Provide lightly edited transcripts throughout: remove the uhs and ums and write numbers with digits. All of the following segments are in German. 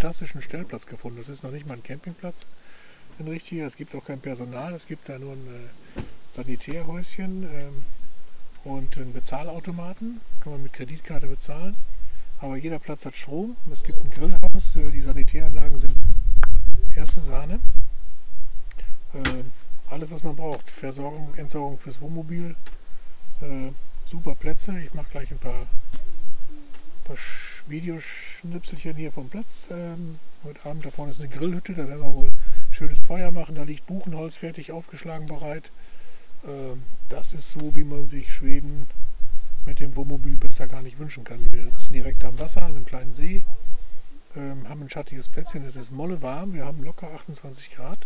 fantastischen Stellplatz gefunden. Das ist noch nicht mal ein Campingplatz, ein richtiger. Es gibt auch kein Personal. Es gibt da nur ein Sanitärhäuschen und einen Bezahlautomaten. Kann man mit Kreditkarte bezahlen. Aber jeder Platz hat Strom. Es gibt ein Grillhaus. Die Sanitäranlagen sind erste Sahne. Alles, was man braucht. Versorgung, Entsorgung fürs Wohnmobil. Super Plätze. Ich mache gleich ein paar Videoschnipselchen hier vom Platz. Heute Abend, da vorne ist eine Grillhütte, da werden wir wohl schönes Feuer machen. Da liegt Buchenholz fertig aufgeschlagen bereit. Das ist so, wie man sich Schweden mit dem Wohnmobil besser gar nicht wünschen kann. Wir sitzen direkt am Wasser, an einem kleinen See, haben ein schattiges Plätzchen. Es ist molle warm, wir haben locker 28 Grad.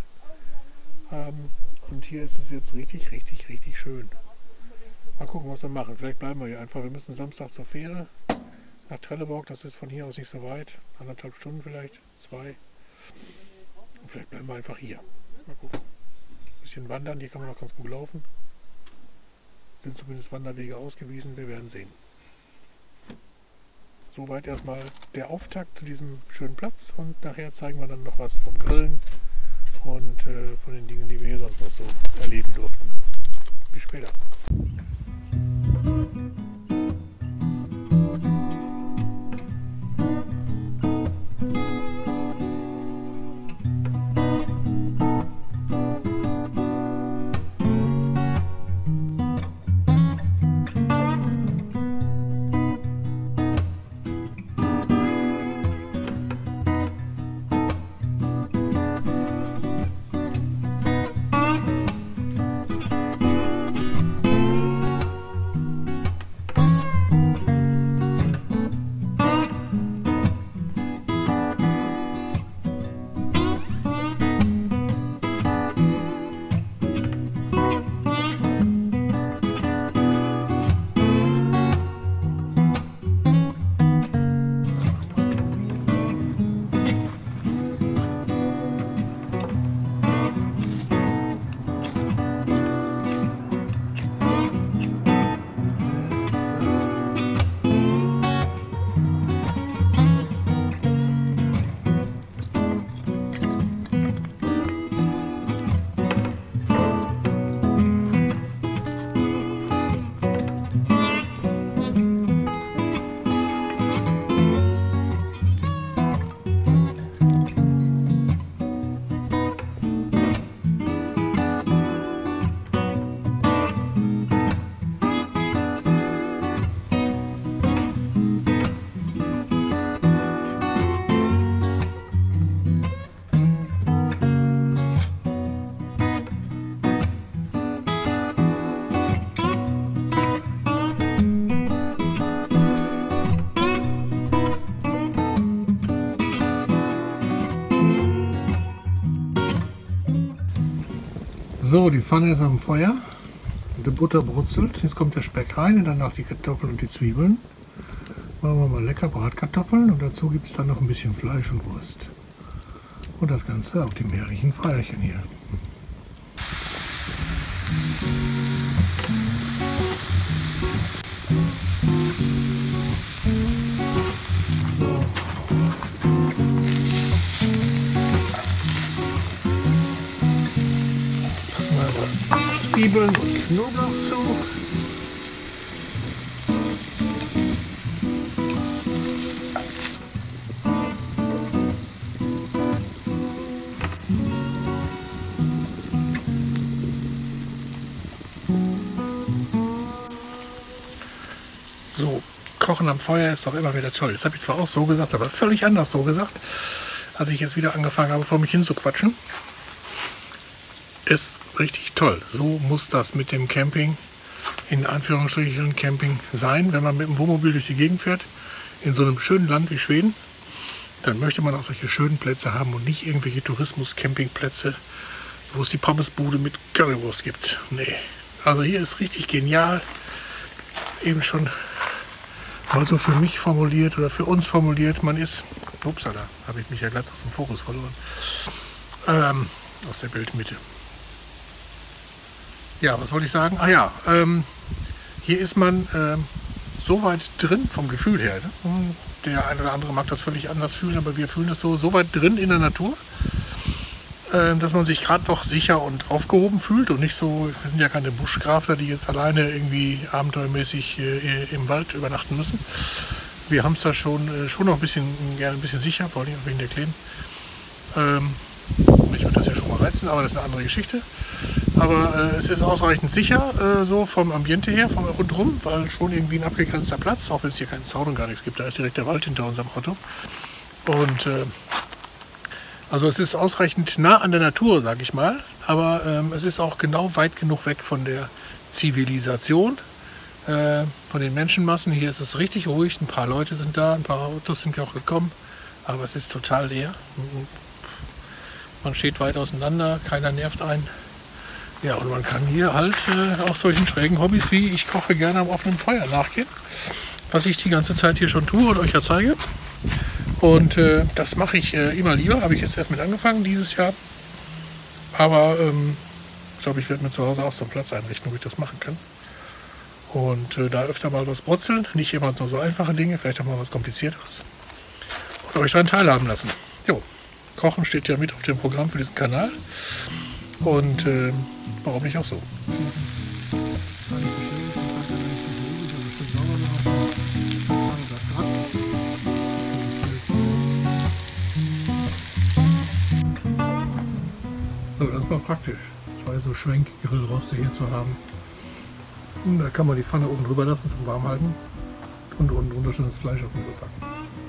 Und hier ist es jetzt richtig schön. Mal gucken, was wir machen. Vielleicht bleiben wir hier einfach. Wir müssen Samstag zur Fähre nach Trelleborg. Das ist von hier aus nicht so weit. 1,5 Stunden vielleicht, 2. Und vielleicht bleiben wir einfach hier. Mal gucken. Ein bisschen wandern. Hier kann man auch ganz gut laufen. Sind zumindest Wanderwege ausgewiesen. Wir werden sehen. Soweit erstmal der Auftakt zu diesem schönen Platz. Und nachher zeigen wir dann noch was vom Grillen und von den Dingen, die wir hier sonst noch so erleben durften. Bis später. So, die Pfanne ist am Feuer, die Butter brutzelt, jetzt kommt der Speck rein und danach die Kartoffeln und die Zwiebeln. Machen wir mal lecker Bratkartoffeln und dazu gibt es dann noch ein bisschen Fleisch und Wurst. Und das Ganze auf dem herrlichen Feuerchen hier. Zwiebeln und Knoblauch zu. So, Kochen am Feuer ist doch immer wieder toll. Das habe ich zwar auch so gesagt, aber völlig anders so gesagt, als ich jetzt wieder angefangen habe, vor mich hin zu quatschen. Ist richtig toll. So muss das mit dem Camping, in Anführungsstrichen Camping, sein. Wenn man mit dem Wohnmobil durch die Gegend fährt, in so einem schönen Land wie Schweden, dann möchte man auch solche schönen Plätze haben und nicht irgendwelche Tourismus-Campingplätze, wo es die Pommesbude mit Currywurst gibt. Nee. Also hier ist richtig genial. Eben schon mal so für mich formuliert oder für uns formuliert. Man ist, upsala, habe ich mich ja glatt aus dem Fokus verloren. Aus der Bildmitte. Ja, was wollte ich sagen? Ah ja, hier ist man so weit drin vom Gefühl her. Ne? Der eine oder andere mag das völlig anders fühlen, aber wir fühlen das so weit drin in der Natur, dass man sich gerade noch sicher und aufgehoben fühlt und nicht so, wir sind ja keine Buschgrafler, die jetzt alleine irgendwie abenteuermäßig im Wald übernachten müssen. Wir haben es da schon noch gerne ein bisschen sicher, vor allem wegen der Kleinen. Ich würde das ja schon mal reizen, aber das ist eine andere Geschichte. Aber es ist ausreichend sicher, so vom Ambiente her, vom rundherum, weil schon irgendwie ein abgegrenzter Platz, auch wenn es hier keinen Zaun und gar nichts gibt. Da ist direkt der Wald hinter unserem Auto. Und also es ist ausreichend nah an der Natur, sage ich mal. Aber es ist auch genau weit genug weg von der Zivilisation, von den Menschenmassen. Hier ist es richtig ruhig, ein paar Leute sind da, ein paar Autos sind auch gekommen. Aber es ist total leer. Man steht weit auseinander, keiner nervt einen. Ja, und man kann hier halt auch solchen schrägen Hobbys wie ich koche gerne am offenen Feuer nachgehen. Was ich die ganze Zeit hier schon tue und euch ja zeige. Und das mache ich immer lieber. Habe ich jetzt erst mit angefangen dieses Jahr. Aber ich glaube, ich werde mir zu Hause auch so einen Platz einrichten, wo ich das machen kann. Und da öfter mal was brutzeln. Nicht immer nur so einfache Dinge, vielleicht auch mal was Komplizierteres. Und euch daran teilhaben lassen. Jo. Kochen steht ja mit auf dem Programm für diesen Kanal und warum nicht auch so? So, das war praktisch, zwei so Schwenkgrillroste hier zu haben. Und da kann man die Pfanne oben drüber lassen zum Warmhalten und unten drunter schönes Fleisch auf den Grill packen.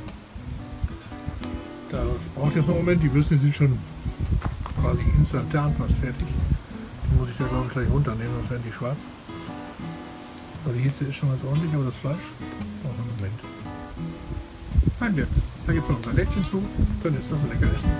Das braucht jetzt noch einen Moment, die Würstchen sind schon quasi instantan fast fertig. Die muss ich ja glaube ich gleich runternehmen, sonst werden die schwarz. Also die Hitze ist schon ganz ordentlich, aber das Fleisch braucht einen Moment. Nein, jetzt. Da gibt es noch ein Palettchen zu, dann ist das ein lecker Essen.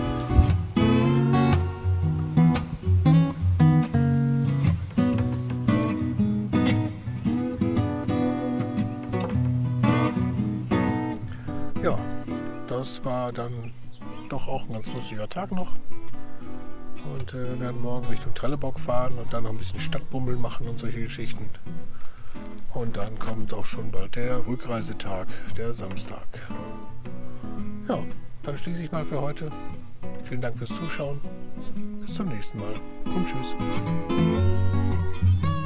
Ja, das war dann doch auch ein ganz lustiger Tag noch. Und wir werden morgen Richtung Trelleborg fahren und dann noch ein bisschen Stadtbummel machen und solche Geschichten. Und dann kommt auch schon bald der Rückreisetag, der Samstag. Ja, dann schließe ich mal für heute. Vielen Dank fürs Zuschauen. Bis zum nächsten Mal und tschüss.